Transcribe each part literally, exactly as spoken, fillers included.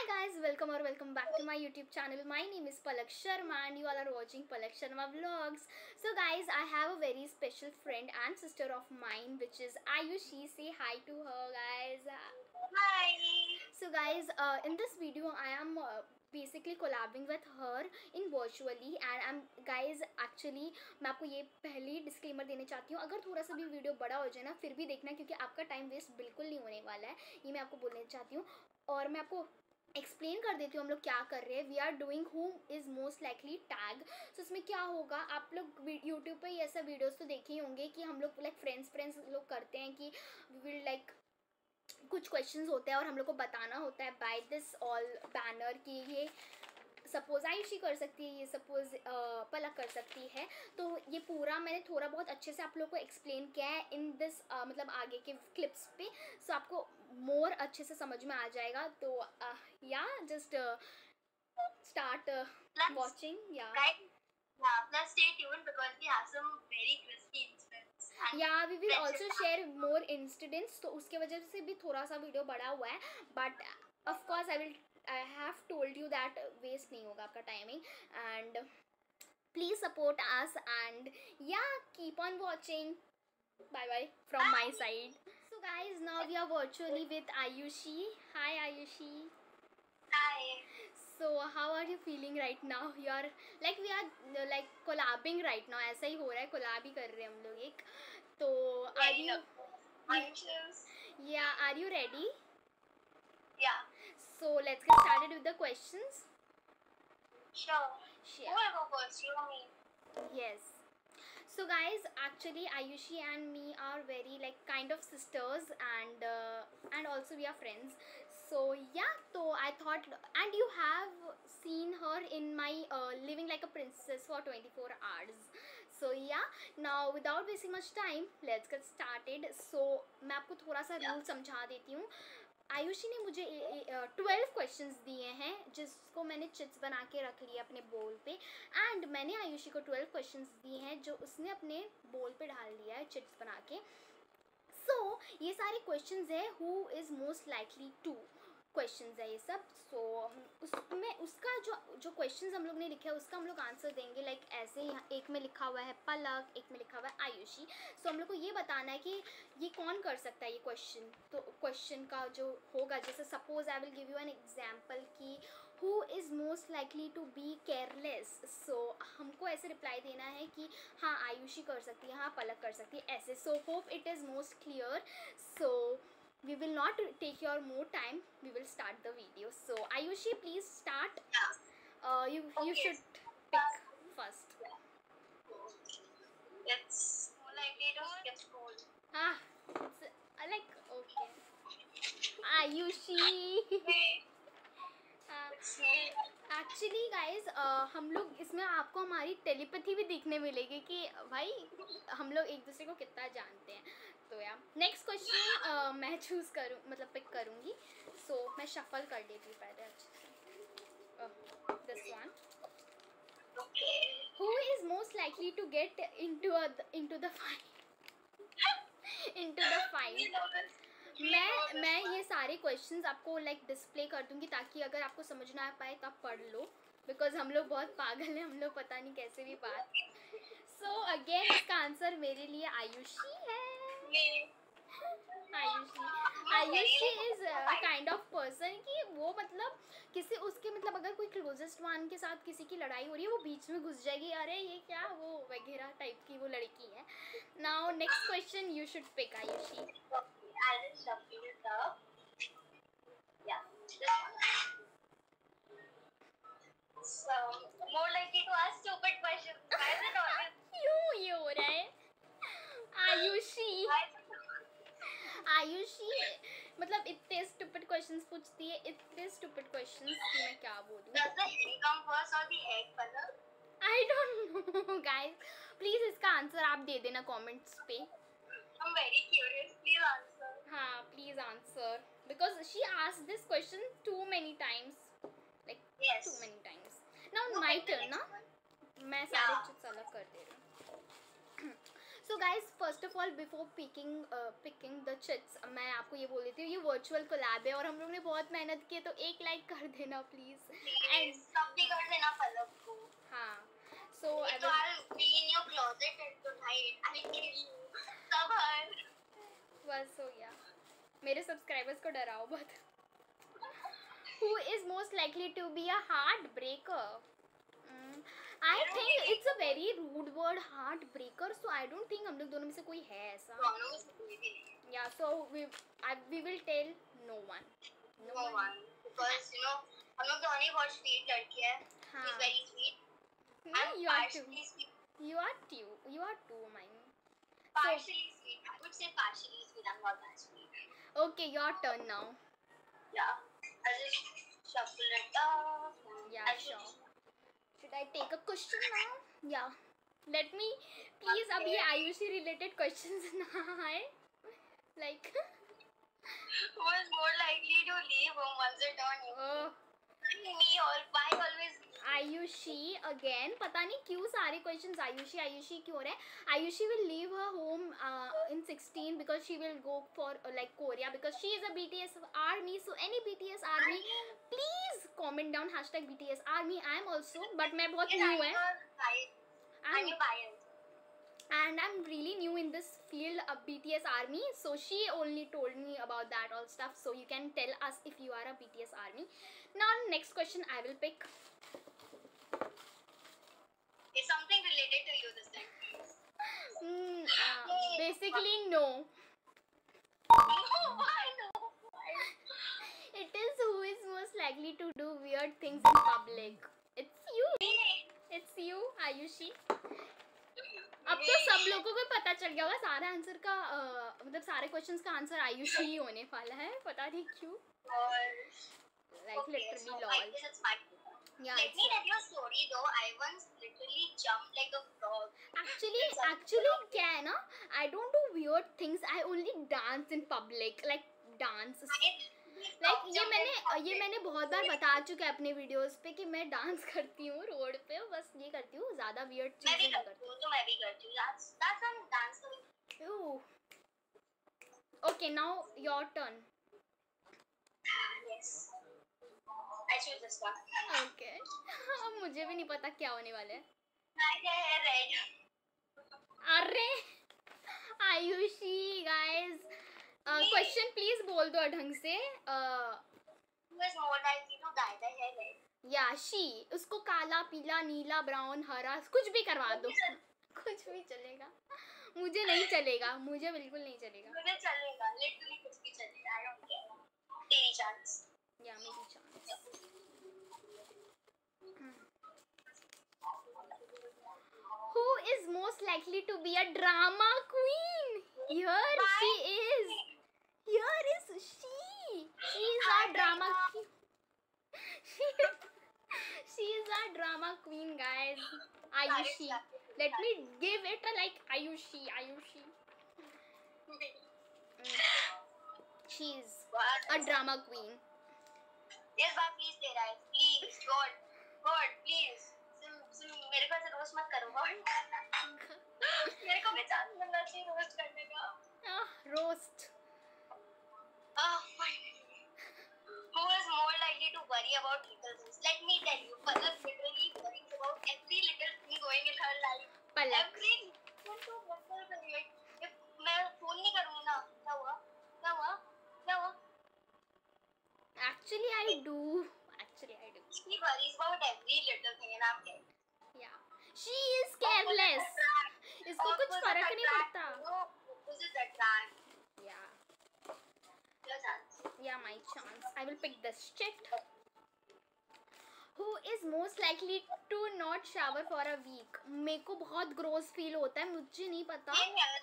Hi guys, welcome or welcome back to my YouTube channel. My name is Palak Sharma and you all are watching Palak Sharma Vlogs. So guys, I have a very special friend and sister of mine which is Ayushi. Say hi to her guys. Hi. So guys, uh, in this video I am uh, basically collabing with her in virtually and I'm guys actually मैं आपको ये पहली disclaimer देने चाहती हूँ. अगर थोड़ा सा भी वीडियो बड़ा हो जाए ना फिर भी देखना क्योंकि आपका टाइम वेस्ट बिल्कुल नहीं होने वाला है. ये मैं आपको बोलना चाहती हूँ और मैं आपको एक्सप्लेन कर देती हूँ हम लोग क्या कर रहे हैं. We are doing whom is most likely tag. So इसमें क्या होगा, आप लोग यूट्यूब पे ऐसा वीडियोस तो देखे ही होंगे कि हम लोग लाइक फ्रेंड्स फ्रेंड्स लोग करते हैं कि वी विल लाइक कुछ क्वेश्चंस होते हैं और हम लोग को बताना होता है बाय दिस ऑल बैनर कि ये सपोज आयुषी कर सकती है, ये सपोज पलक कर सकती है. तो ये पूरा मैंने थोड़ा बहुत अच्छे से आप लोग को एक्सप्लेन किया है इन दिस uh, मतलब आगे के क्लिप्स पे. सो so, आपको मोर अच्छे से समझ में आ जाएगा. तो या just start watching. Yeah. Right? Yeah, plus stay tuned because we have some very crispy incidents. Yeah, we will also share more incidents. तो उसके वजह से भी थोड़ा सा वीडियो बड़ा हुआ है. But of course I will I have told you that waste नहीं होगा आपका timing. And please support us and yeah, keep on watching. Bye bye from my side. So guys, now we are virtually with Ayushi. Hi Ayushi. Hi. So how are you feeling right now? You are like we are uh, like collabing right now. ऐसा ही हो रहा है, collab ही कर रहे हैं हम लोग एक. तो are you Anxious? yeah, are you ready? Yeah. So let's get started with the questions. Sure. Sure. Who will go first? You or me? Yes. So guys, actually Ayushi and me are very like kind of sisters and uh, and also we are friends. So yeah, so I thought, and you have seen her in my uh, living like a princess for twenty-four hours. So yeah, now without wasting much time, let's get started. So मैं आपको थोड़ा सा rule समझा देती हूँ. आयुषी ने मुझे twelve questions दिए हैं जिसको मैंने चिट्स बना के रख लिया अपने बोल पे. एंड मैंने आयुषी को ट्वेल्व क्वेश्चंस दिए हैं जो उसने अपने बोल पे डाल दिया है चिट्स बना के. सो so, ये सारे क्वेश्चंस है who is most likely to questions है ये सब. सो so, उसमें उसका जो जो क्वेश्चंस हम लोग ने लिखे है उसका हम लोग आंसर देंगे. लाइक like, ऐसे यहाँ एक में लिखा हुआ है पलक, एक में लिखा हुआ है आयुषी. सो so, हम लोग को ये बताना है कि ये कौन कर सकता है ये क्वेश्चन. तो क्वेश्चन का जो होगा, जैसे suppose I will give you an example कि who is most likely to be careless. So हमको ऐसे रिप्लाई देना है कि हाँ आयुषी कर सकती है, हाँ पलक कर सकती है, ऐसे. So hope it is most clear. So we will not take your more time, we will start the video. So Ayushi, please start. Yeah. uh, you Okay. you should pick first. It's more likely to skip school. Ah, it's uh, like okay. Ayushi. Actually guys हम लोग इसमें आपको हमारी telepathy भी देखने मिलेगी कि भाई हम लोग एक दूसरे को कितना जानते हैं. तो यार नेक्स्ट क्वेश्चन मैं चूज़ करूँ मतलब पिक करूँगी. सो so, मैं शफल कर देती हूँ पहले अच्छे से. This one. Who is most likely to get into into the fight into the fight. मैं मैं ये सारे क्वेश्चंस आपको लाइक डिस्प्ले कर दूंगी ताकि अगर आपको समझ ना आ पाए तो आप पढ़ लो. बिकॉज हम लोग बहुत पागल हैं, हम लोग पता नहीं कैसे भी बात. सो अगेन इसका आंसर मेरे लिए आयुषी है. Ayushi Ayushi is kind of person कि वो मतलब किसी उसके मतलब अगर कोई क्लोजेस्ट वन के साथ किसी की लड़ाई हो रही है वो बीच में घुस जाएगी, अरे ये क्या वो वगैरह टाइप की वो लड़की है. Now next question you should pick Ayushi. I'll just shuffle it up. Yeah, this one. So, more likely to ask stupid questions. Why is it always? क्यों ये हो रहा है आयुषी? आयुषी मतलब इतने स्टूपिड क्वेश्चंस पूछती है, इतने स्टूपिड क्वेश्चंस कि मैं क्या बोलूं. Does the head come first or the egg, Palak? I don't know guys. Please इसका आंसर आप दे देना कमेंट्स पे. I'm very curious. Please answer. हाँ please answer because she asked this question too many times, like Yes. too many times. Now Look my at the turn ना. next one. मैं सारे Yeah. Chits अलग कर दे रही हूँ. So guys first of all before picking picking the chits मैं आपको ये बोल देती हूँ, ये वर्चुअल कोलैब है और हम लोग ने बहुत मेहनत की है, तो एक लाइक कर देना प्लीज। एंड सब भी कर देना पलक को। हाँ सो आई तो I'll be in your closet at tonight. I'll kill you. सबर। बस हो गया, मेरे सब्सक्राइबर्स को डराओ मत। Who is most likely to be a heartbreaker? Mm, I think it's a very rude word, heartbreaker. So I don't think हम लोग दोनों में से कोई है ऐसा. दोनों में से कोई भी नहीं। Yeah, so we I, we will tell no one. No, no one. Because you know हम लोग दोनों ही बहुत sweet लड़की है. हाँ. She's very sweet. No, I'm you are too. partially sweet. You are too. You are too, mine. Partially so, sweet. I would say partially sweet. I'm not that sweet. Okay, your turn now. Yeah. I'll just shuffle it up. Yeah, I sure. Should... should I take a question now? Yeah. Let me please okay. अभी Ayushi related questions ना आए. Like. Who is more likely to leave home once it on you? Oh. Me all. Why always? Ayushi again. पता नहीं क्यों सारे questions Ayushi Ayushi क्यों हो रहे हैं. Ayushi will leave her home uh, in sixteen because she will go for uh, like Korea because she is a B T S army. So any B T S army, please comment down hashtag B T S army. I am also, but मैं बहुत new है. I'm biased. And I'm really new in this field of B T S army. So she only told me about that all stuff. So you can tell us if you are a B T S army. Now next question I will pick. Is something related to you this time? Mm, uh, basically no. No, why no? Why? It is who is most likely to do weird things in public. It's you. It's you, Ayushi. अब तो सब लोगों को पता चल गया होगा सारे आंसर का uh, मतलब सारे क्वेश्चंस का आंसर आयुषी ही होने वाला है, पता नहीं क्यों. Like okay, literally so lol. I guess it's my Yeah, let me tell you a story though. I once literally jumped like a frog. Actually, actually क्या है ना, I don't do weird things. I only dance in public, like dance. Like ये मैंने ये मैंने बहुत बार बता चुका है अपने वीडियोस पे कि मैं डांस करती हूँ रोड पे, बस ये करती हूँ, ज़्यादा weird चीजें नहीं करती हूँ. तो मैं भी करती हूँ. That's that's when dance करूँ. Ooh. Okay, now your turn. Yes. I choose this one. Okay. अब मुझे भी नहीं पता क्या होने वाला है. My hair red. अरे Ayushi guys. Uh, question please बोल दो ढंग से. uh, Who is more likely to dye the hair red? या she, उसको काला पीला नीला ब्राउन हरा कुछ भी करवा दो. कुछ भी चलेगा. मुझे नहीं चलेगा, मुझे बिल्कुल नहीं चलेगा. मुझे चलेगा, literally कुछ भी चलेगा. I don't care. तेरी chance. या मेरी chance. Who is most likely to be a drama queen? Here she is. Here is she. She is a drama queen. She is, she is a drama queen, guys. Ayushi. Let me give it a like Ayushi. Ayushi. Mm. She is a drama queen. Yes, बात please दे रहा है. Please, God, God, please. सिम सिम मेरे को ऐसे roast मत करो God. मेरे को भी चांस मिलना चाहिए रोस्ट करने का. Ah, roast. Oh, finally. Who is more likely to worry about little things? Let me tell you, Palak literally worries about every little thing going in her life. Palak. Every little thing. Like, if मैं phone नहीं करूँगी ना, क्या हुआ? क्या हुआ? क्या हुआ? Actually, I do. Actually, I do. She worries about every little thing and I'm getting. Yeah. She is careless. इसको कुछ फर्क नहीं पड़ता. No, this is a trap. Yeah. Your chance. Yeah, my chance. I will pick this shit. Who is most likely to not shower for a week? मेरे को बहुत gross feel होता है, मुझे नहीं पता.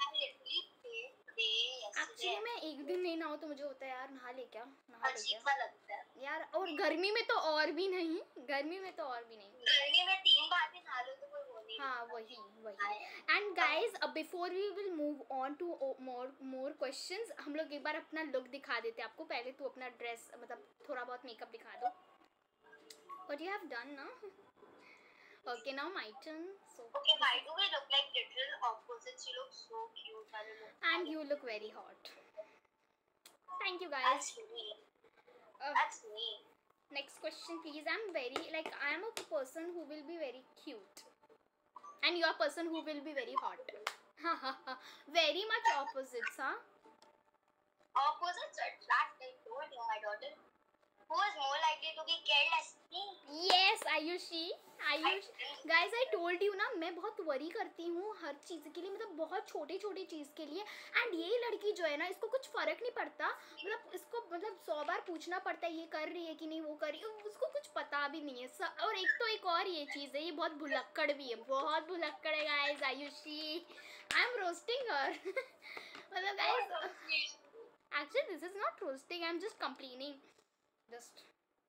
Actually मैं एक दिन नहीं नहाऊँ तो मुझे होता है यार नहा ले क्या नहा ले क्या लगता है यार. और गर्मी में तो और भी नहीं, गर्मी में तो और भी नहीं. गर्मी में तीन बार भी नहा लो तो कोई वो नहीं. हाँ वही वही. And guys, uh, before we will move on to uh, more more questions, हम लोग एक बार अपना लुक दिखा देते हैं आपको. पहले तू अपना ड्रेस मतलब थोड़ा बहुत मेकअप दिखा दो. What you have done now? Okay, now my turn. So Okay, why do we look like literal opposites? You look so cute. I don't know. And you look very hot. Thank you, guys. That's me. Uh, That's me. next question, please. I'm very like I am a person who will be very cute, and you are a person who will be very hot. Very much opposites, huh? Opposites attract. I told you, my daughter. Who is more likely to be careless? Me. Yes, Ayushi Ayush I- guys I told you ना, मैं बहुत worry करती हूँ हर चीज़ के लिए, मतलब बहुत छोटी छोटी चीज़ के लिए। एंड ये लड़की जो है ना, इसको कुछ फर्क नहीं पड़ता, मतलब इसको मतलब सौ बार पूछना पड़ता है ये कर रही है कि नहीं, वो कर रही है, उसको कुछ पता भी नहीं है। स- और एक तो एक और ये चीज़ है, ये बहुत भुलक्कड़ भी है, बहुत भुलक्कड़ है guys Ayushi. I am roasting her. मतलब guys actually this is not roasting, I'm just complaining. Just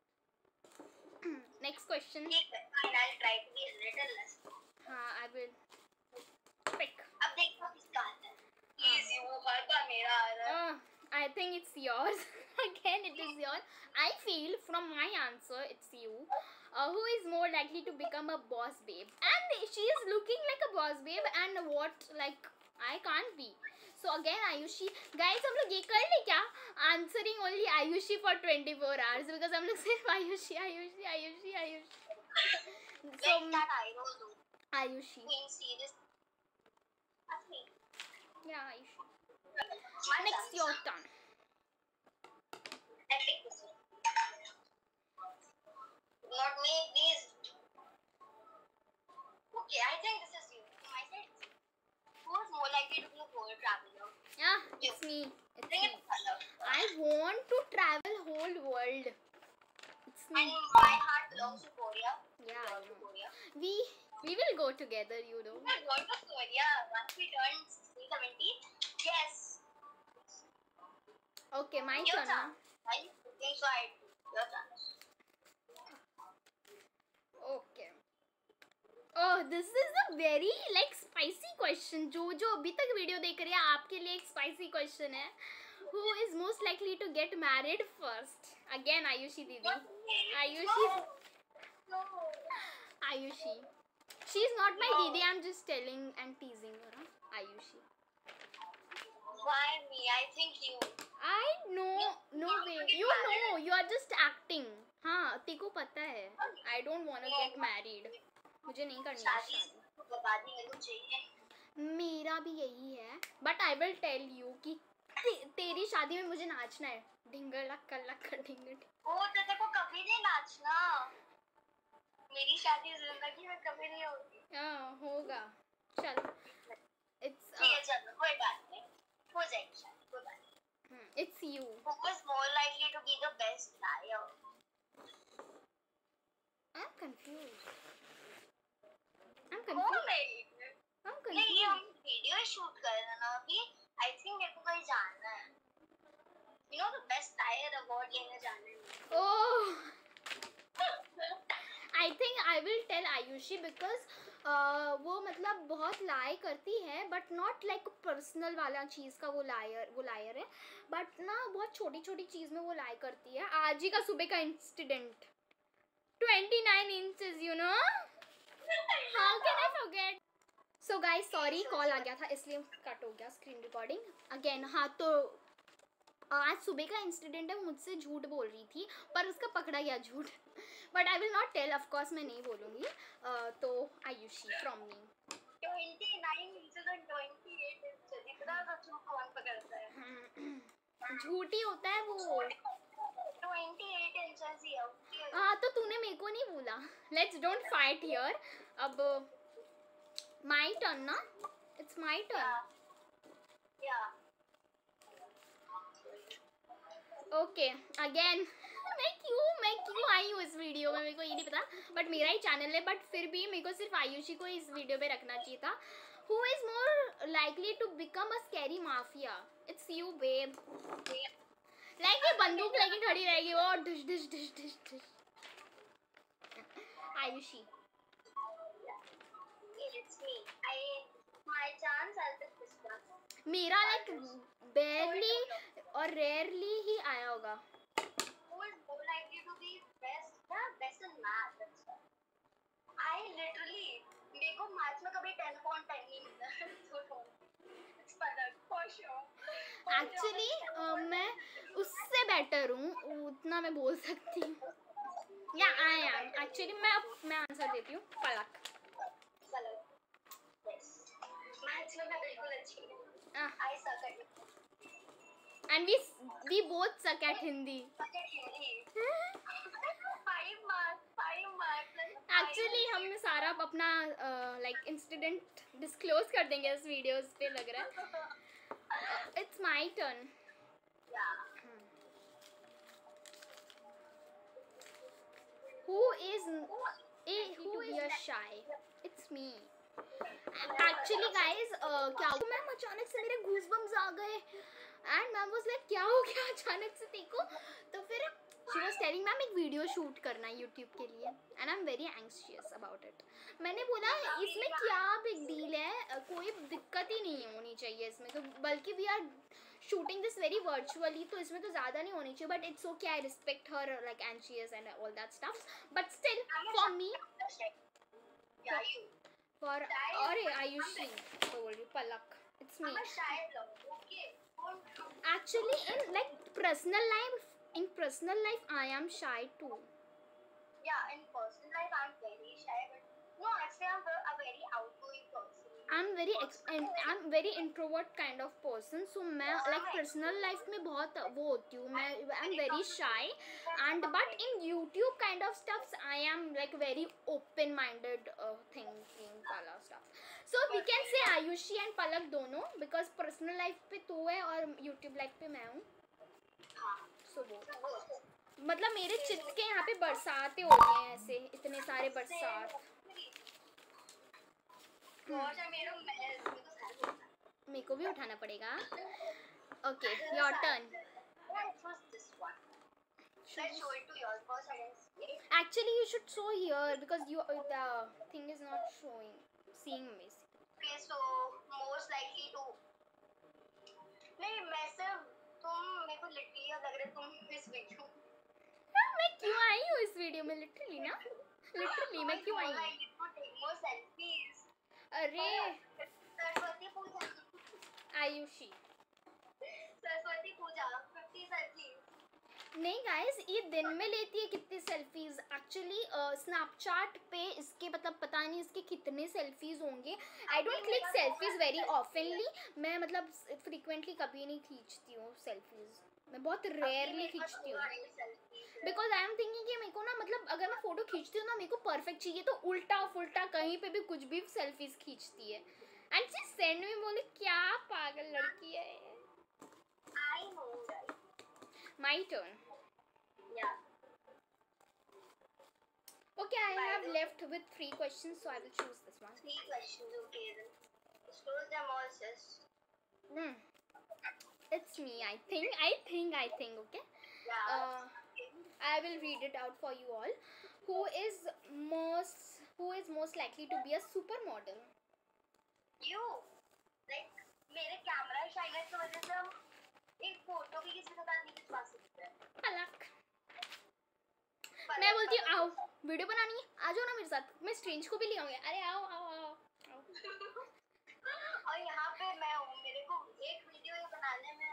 next question. ठीक है, fine, I'll try to be a little less. हाँ, I will pick. अब देखो किसका आता है. Please, you हर बार मेरा आ रहा है. Uh, I think it's yours. Again, it is yours. I feel from my answer, it's you. Uh, who is more likely to become a boss babe? And she is looking like a boss babe, and what like I can't be. So again, Ayushi, guys, हम लोग ये कर ले क्या? Answering only Ayushi for twenty-four hours because हम लोग सिर्फ Ayushi, Ayushi, Ayushi, Ayushi. So Like that I don't do. Ayushi, Being serious. That's me. yeah, Ayushi. My Next, chance. your turn. I pick this one. Not me, please. Okay, I think this is you. I said, who is more likely to be a world traveler? Yeah, it's me. It's Bring me. it color. I want to travel whole world. It's me. And my heart belongs to Korea. Yeah, I Belongs to know. Korea. We we will go together, you know. We will go to Korea once we turn sixteen, seventeen. Yes. Okay, my Your turn. turn. Now. I think so. I do. Your turn. Okay. Oh, this is a very like spicy question. जो जो अभी तक video देख रहे हैं आपके लिए एक spicy question है. Who is most likely to get married first? Again, Ayushi Didi. Ayushi. No. Ayushi. She's not my No. Didi. I'm just telling and teasing her. Huh? Ayushi. Why me? I think you. I know. No way. You know. You are just acting. हाँ, तेको पता है. I don't wanna get married. मुझे नहीं करनी है शादी शादी. बर्बादी मेरे को चाहिए. मेरा भी यही है. But I will tell you कि ते, तेरी शादी में मुझे नाचना है. ढिंगर लक्कर लक्कर ढिंगर. ओ तो तेरे को कभी नहीं नाचना. मेरी शादी जिंदगी में कभी नहीं होगी. हाँ, होगा. चल. It's ठीक है uh, चलो कोई बात नहीं. हो जाएगी शादी कोई बात नहीं. hmm, it's you. Who is more likely to be the best liar? I'm confused. I'm कौन confused. है? I'm नहीं ये हम confused. वीडियो शूट कर रहे हैं ना अभी. आई थिंक मेरे को कहीं जाना है. You know the best liar award लेने जाना है. Oh. I think I will tell Ayushi because uh, वो मतलब बहुत लाई करती है but not like personal वाला चीज़ का वो लायर वो लायर है but ना बहुत छोटी छोटी चीज़ में वो लाई करती है. आज ही का सुबह का incident. twenty-nine inches, you know. How can I forget? So guys, sorry call आ गया था इसलिए कट हो गया स्क्रीन रिकॉर्डिंग. अगेन हाँ तो आज सुबह का इंसिडेंट है. मुझसे झूठ बोल रही थी पर उसका पकड़ा गया झूठ. But I will not tell, of course मैं नहीं बोलूँगी. uh, तो Ayushi from me. twenty-nine inches and twenty-eight inches. इतना तो झूठ कौन पकड़ता है? झूठी होता है वो. twenty-eight inches ही है. Okay. हाँ तो तूने मेरे को नहीं बोला. Let's don't fight here. अब माई टर्न ना. It's my turn. Yeah. Okay again. मैं क्यों मैं क्यों आई हूँ इस वीडियो में मेरे को ये नहीं पता. बट मेरा ही चैनल है बट फिर भी मेरे को सिर्फ आयुषी को इस वीडियो पे रखना चाहिए था. Who is more likely to become a scary mafia? It's you babe. Like ये बंदूक लेके खड़ी रहेगी वो dish dish dish dish dish. Ayushi. It's me. I my chance. I'll pick this one. मेरा लाइक बेरली और रेयरली ही आया होगा. Who is more likely to be best? Yeah, best in math. That's all. I literally मेरे को maths में कभी ten upon ten नहीं मिला तो it's Palak for sure. Actually मैं उससे बेटर हूँ, उतना मैं बोल सकती हूँ. या आई एम एक्चुअली मैं अब मैं आंसर देती हूँ पलक. पलक. Yes. मैथ्स में मैं बिल्कुल अच्छी हूँ. I suck at it. And we we both suck at Hindi. Suck at Hindi. Five marks, five marks. Actually हम सारा अपना लाइक इंसिडेंट डिस्क्लोज कर देंगे इस वीडियोस पे लग रहा है. It's my turn. Yeah. Who is a who is shy? It's me. Actually guys, uh, क्या हुआ, मैं अचानक से मेरे गूज़बम्स आ गए एंड मैम वाज लाइक क्या हो गया अचानक से देखो. तो फिर शी वाज टेलिंग मैम एक वीडियो शूट करना है यूट्यूब के लिए and I am very anxious about it. मैंने बोला इसमें क्या बिग डील है, कोई दिक्कत ही नहीं होनी चाहिए इसमें तो, बल्कि we are shooting this very virtually तो इसमें तो ज़्यादा नहीं होनी चाहिए. But it's okay, I respect her like anxious and all that stuff, but still for me for अरे आयुषी तो बोल रही Palak, it's me. Actually in like personal life, in personal life I am shy too. Yeah, in personal life I'm very shy, but no, actually I'm a very outgoing person. I'm very ex- I'm very introvert kind of person, so मैं like personal life में बहुत वो होती हूँ मैं, I'm very shy and but in YouTube kind of stuffs I am like very open minded uh, thinking वाला stuff. So we can say Ayushi and पलक दोनों, because personal life पे तो है और YouTube life पे मैं हूँ. So वो मतलब मेरे चित्त के यहाँ पे बरसातें हो रही हैं ऐसे, इतने सारे बरसात. मेरे को भी उठाना पड़ेगा. Okay, your turn. Actually you should show here because you the thing is not showing seeing me. Okay, so most likely to नहीं मैं सिर्फ तुम मेरे को लिटरली लग रहा है तुम इस वीडियो मैं क्यों आई हूँ इस वीडियो में लिटरली ना लिटरली मैं क्यों आई हूँ. अरे सरस्वती पूजा आयुषी सरस्वती पूजा फिफ्टी सेल्फीज. नहीं गाइस ये दिन में लेती है कितनी सेल्फीज. एक्चुअली स्नैपचैट पे इसके मतलब पता नहीं इसके कितने सेल्फीज होंगे. I don't click selfies very oftenly, मैं मतलब फ्रीक्वेंटली कभी नहीं खींचती हूँ सेल्फीज, मैं बहुत रेयरली खींचती हूँ. बिकॉज आई एम थिंकिंग कि मेरे को ना मतलब अगर मैं फोटो खींचती हूँ ना मेरे को परफेक्ट चाहिए, तो उल्टा फुल्टा कहीं पे भी कुछ भी सेल्फीज खींचती है. एंड शी सेंड मी, बोले क्या पागल लड़की है. I know my turn. या Okay, I have left with three questions, so I will choose this one. Three questions, okay then. Choose them all, sis. Hmm. It's me, I think. I think, I think, okay? Yeah. Uh, I will read it out for you all. Who is most, who is most likely to be a supermodel? You. Like, मेरे camera shyness की वजह से हम एक photo भी किसी के साथ नहीं खिंचवा सकते. पलक. मैं बोलती हूँ आओ वीडियो बनानी है, आ जाओ ना मेरे साथ, मैं स्ट्रेंज को भी ले आऊंगी. अरे आओ आओ आओ, आओ. और यहाँ पे मैं हूँ, मेरे को एक वीडियो बनाने में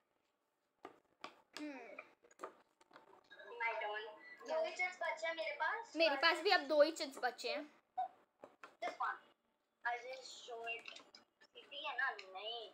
हम्म माय टर्न. दो ही चिप्स बचे हैं मेरे पास. मेरे पास भी अब दो ही चिप्स बचे हैं. This one I just show it. सिटी है ना नहीं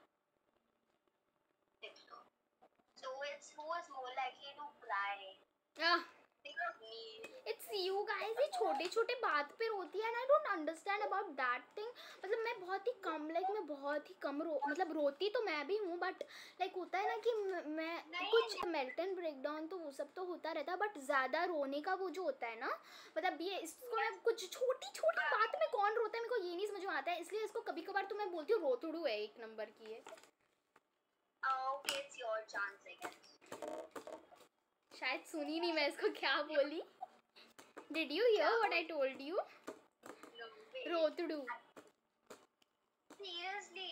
देखो. So it's who is more likely to cry. Ah It's you guys. ये छोटे छोटे बात पे रोती है and I don't understand about that thing. मतलब मैं बहुत ही कम लाइक like, मैं बहुत ही कम रो मतलब रोती तो मैं भी हूँ, बट लाइक होता है ना कि मैं कुछ मेल्टन ब्रेकडाउन तो वो सब तो होता रहता है, बट ज़्यादा रोने का वो जो होता है ना, मतलब ये इसको मैं कुछ छोटी छोटी बात में कौन रोता है मेरे को ये नहीं समझ में आता है, इसलिए इसको कभी कभार तो मैं बोलती हूँ रोतुड़ू है एक नंबर की है. Okay, it's your chance, I guess. शायद सुनी नहीं मैं इसको क्या बोली. Did you hear what I told you? No way. रोतुड़ू. Seriously.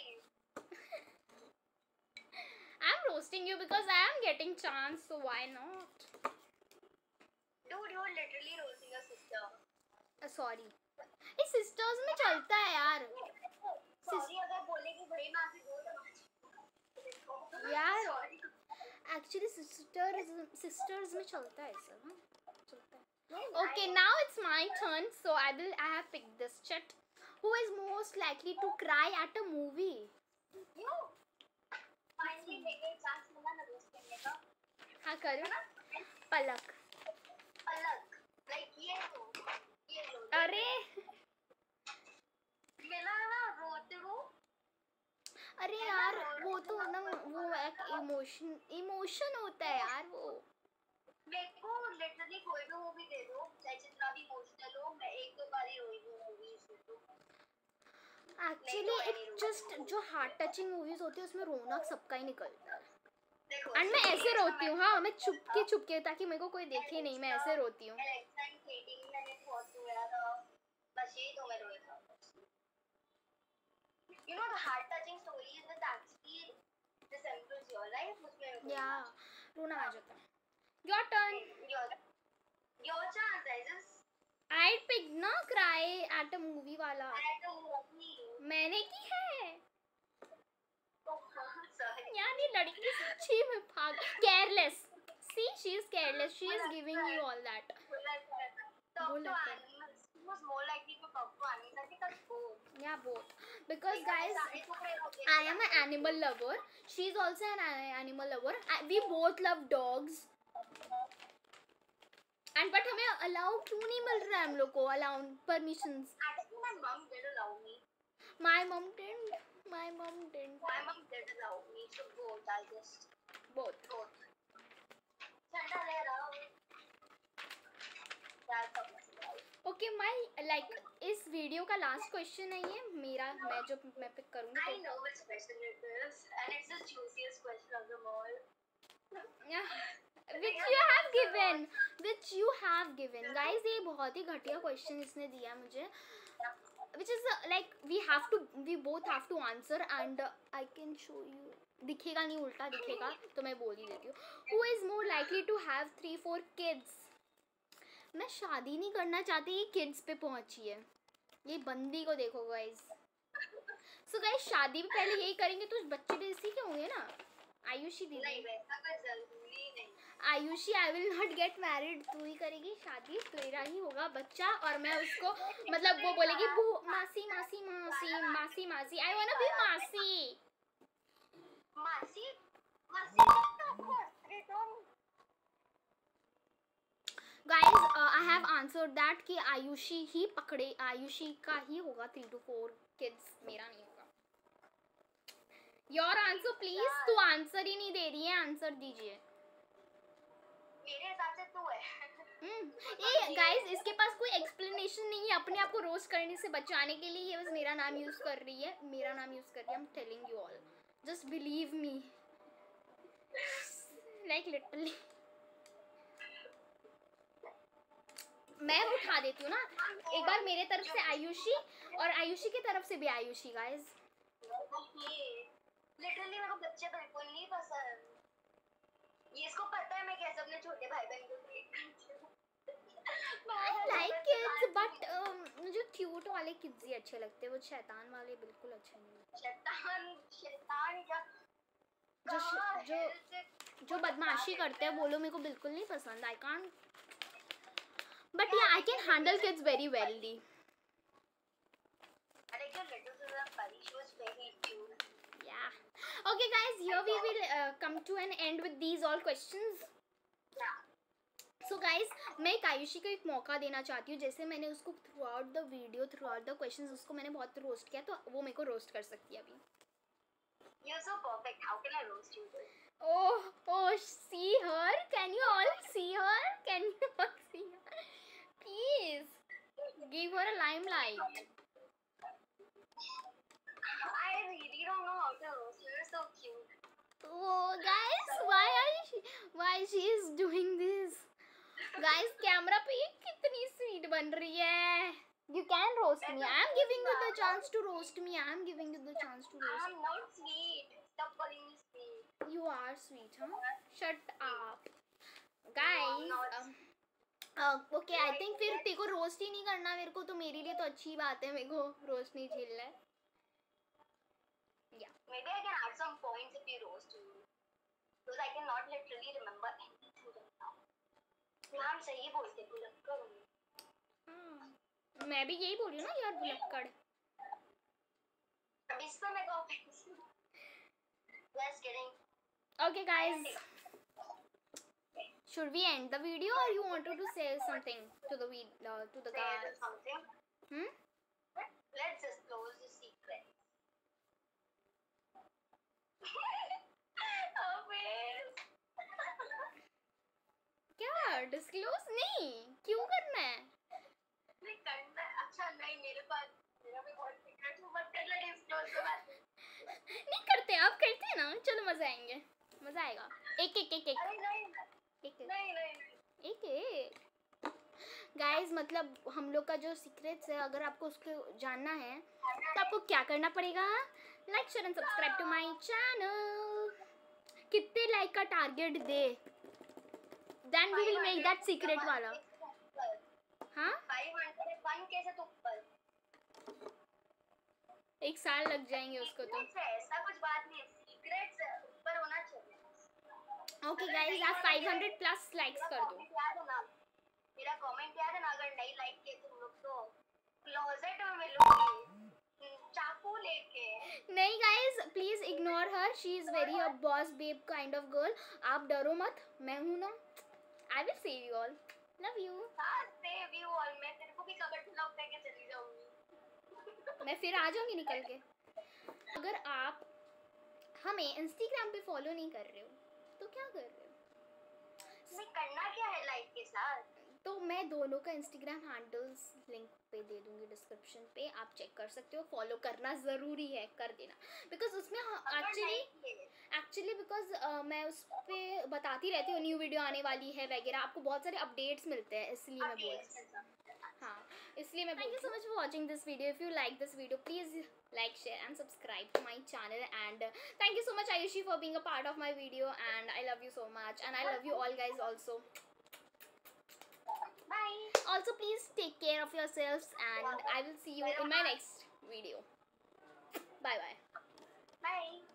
I'm roasting you because I am getting chance, so why not? Dude, you're literally roasting your sister. Uh, sorry. ये sisters में चलता है यार सॉरी अगर बोलेगी भाई मैं आपसे बोल दूंगा यार सॉरी एक्चुअली सिस्टर्स सिस्टर्स में चलता है सब हाँ चलता है okay now it's my turn so I will I have pick this chit who is most likely to cry at a movie you finally मेरे चांस मिला ना दोस्त करने का हाँ करो पलक अलग लाइक ये लो ये लो अरे मिला ना रोते हो अरे यार वो तो ना वो एक इमोशन इमोशन होता है यार वो मेरे को लिटरली कोई भी मूवी दे दो चाहे जितना भी इमोशनल हो मैं एक दो बार ही रोई हूँ मूवी से तो एक्चुअली इट जस्ट जो हार्ट टचिंग मूवीज होती है उसमें रोना सबका ही निकलता है देखो एंड मैं ऐसे रोती हूँ हाँ मैं चुपके चुपके ताकि मेरे को कोई देखे नहीं मैं ऐसे रोती हूँ इलेक्शन डेटिंग मैंने बहुत रोया था बस यही तो मैं रोया था you know the heart touching stories that actually resembles your life उसमें या रोना आ जाता है your turn your your chance I just I pick ना क्राई एट अ मूवी वाला I had to movie मैंने की है oh sorry यार ये लड़की सच्ची में भाग केयरलेस सी she is careless she is giving you all that talk to animals he was more likely to talk to animals I think that's both yeah both because guys I am an animal lover she is also an a- animal lover I, we both love dogs and but हमें allow क्यों नहीं मिल रहा है हम लोग को allow permissions actually my mom did allow me my mom didn't my mom didn't my mom did allow me to both I just both both ठंडा ले रहा हूँ क्या सब ओके माय लाइक इस वीडियो का लास्ट क्वेश्चन है ये मेरा मैं जो मैं पिक I करूंगी know which question it is, and it's the juiciest question of them all. which you have given which you have given guys ये बहुत ही घटिया क्वेश्चन इसने दिया मुझे which is uh, like we have to we both have to answer and uh, I can show you दिखेगा नहीं उल्टा दिखेगा तो मैं बोल ही देती हूँ who is more likely to have three four kids मैं शादी नहीं करना चाहती ये किड्स पे पहुंची है ये बंदी को देखो गाइस सो गाइस शादी भी पहले यही करेंगे तो बच्चे भी इसी के होंगे ना आयुषी नहीं दीदी वैसा कोई जरूरी नहीं Ayushi I will not get married तू ही करेगी शादी तेरा ही होगा बच्चा और मैं उसको मतलब वो बोलेगी बू मासी मासी मासी मासी मासी आई वांट टू बी मासी मासी मासी of course they don't guys I have answered that कि आयुषी ही पकड़े आयुषी का ही होगा थ्री टू फोर किड्स मेरा नहीं होगा योर आंसर प्लीज तू आंसर ही नहीं दे रही है आंसर दीजिए मेरे हिसाब से तू है हम्म ये गाइस इसके पास कोई एक्सप्लेनेशन नहीं है अपने आप को रोस्ट करने से बचाने के लिए ये बस मेरा नाम यूज कर रही है मेरा नाम यूज कर रही है I am telling you all just believe me like literally मैं उठा देती हूँ ना एक बार मेरे तरफ से आयुषी और आयुषी की तरफ से भी आयुषी गाइस लिटरली मेरे को बच्चे बिल्कुल नहीं पसंद ये इसको पता है मैं कैसे अपने छोटे भाई बहन को ट्रीट करती हूँ I like kids but um, मुझे क्यूट वाले किड्स ही अच्छे लगते हैं वो शैतान वाले बिल्कुल अच्छे नहीं शैतान शैतान क्या जो कहाँ जो है से- जो बदमाशी करते हैं वो लोग मेरे को बिल्कुल नहीं पसंद आई can't but yeah I can handle kids very well अरे क्या little sister Pari she was very cute yeah okay guys here we will uh, come to an end with these all questions so guys मैं एक आयुषी को एक मौका देना चाहती हूँ जैसे मैंने उसको throughout the video throughout the questions उसको मैंने बहुत रोस्ट किया तो वो मेरे को रोस्ट कर सकती है अभी You're so perfect. How can I roast you? oh oh see her can you all see her can you all see her please give her a limelight I really don't know how to roast you. You're so cute. oh guys why are she why she is doing this guys camera पे ये कितनी sweet बन रही है you can roast me I am giving you the chance to roast me I am giving you the chance to roast I'm not sweet. Stop calling me sweet. you are sweet huh shut up guys not. um, okay I think फिर तेरे को roast ही नहीं करना मेरे को, तो मेरे लिए तो अच्छी बात है, मेरे को रोस्ट नहीं झेलना है. Yeah. Maybe I can add some points if you roast me. Because I cannot literally remember anything right now. नाम सही बोलते भुलक्कड़. हाँ मैं भी यही बोल रही हूँ ना यार, भुलक्कड़. अब इस पर मैं copy. Just kidding. Okay guys, should we end the video or you wanted to say something to the vid- uh, to the Say guys? something. Hmm? Let's just close the secret. क्या disclose नहीं क्यों करना है? नहीं करना है. अच्छा नहीं मेरे पास मेरा भी बहुत सीक्रेट है, मत कर ले डिस्क्लोज के बाद. नहीं करते, आप करते हैं ना. चलो मजा आएंगे, मजा आएगा. एक एक एक एक अरे नहीं एक नहीं नहीं एक एक गाइस, मतलब हम लोग का जो सीक्रेट्स है, अगर आपको उसको जानना है तो आपको क्या करना पड़ेगा? Like share and subscribe to my channel. कितने लाइक का टारगेट दे, then we will make that secret वाला. हाँ फाइव हंड्रेड वन के से तो ऊपर. एक साल लग जाएंगे उसको तो. Secrets है, ऐसा कुछ बात नहीं है. सीक्रेट्स ऊपर होना चाहिए. ओके गाइस, आप फाइव हंड्रेड प्लस लाइक्स कर दो. याद है ना मेरा कमेंट याद है ना, अगर नहीं लाइक किए तुम लोग तो क्लोजेट में मिलोगे चाकू लेके. नहीं guys please ignore her, she is very a boss babe kind of girl. आप डरो मत, मैं हूं ना. I will save you all. Love you. हां सेव यू ऑल. मैं तेरे को भी कबड्डी ब्लॉक करके चली जाऊंगी. मैं फिर आ जाऊंगी निकल के. अगर आप हमें इंस्टाग्राम पे फॉलो नहीं कर रहे हो तो क्या कर रहे हो? नहीं करना क्या है लाइक के साथ? तो मैं दोनों का इंस्टाग्राम हैंडल्स लिंक पे दे दूंगी डिस्क्रिप्शन पे, आप चेक कर सकते हो. फॉलो करना ज़रूरी है, कर देना. बिकॉज उसमें एक्चुअली एक्चुअली बिकॉज मैं उस पर बताती रहती हूँ न्यू वीडियो आने वाली है वगैरह, आपको बहुत सारे अपडेट्स मिलते हैं, इसलिए मैं बोल रही हूँ. हाँ इसलिए मैं. Thank you so much for watching this video. If you like this video please like, share and subscribe to my channel. And uh, thank you so much Ayushi for being a part of my video, and I love you so much, and I love you all guys also. Bye. Also please take care of yourselves, and I will see you in my next video. Bye bye. Bye.